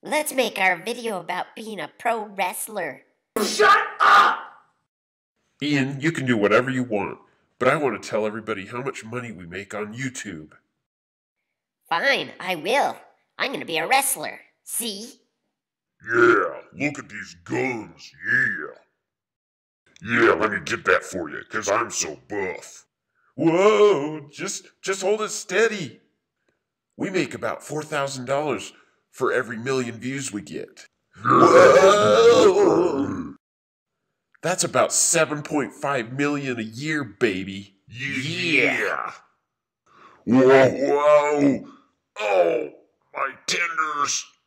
Let's make our video about being a pro wrestler. Shut up! Ian, you can do whatever you want, but I want to tell everybody how much money we make on YouTube. Fine, I will. I'm gonna be a wrestler. See? Yeah, look at these guns, yeah. Yeah, let me get that for you, 'cause I'm so buff. Whoa, just hold it steady. We make about $4,000 for every million views we get. Whoa! That's about 7.5 million a year, baby. Yeah. Whoa, whoa. Oh, my tenders.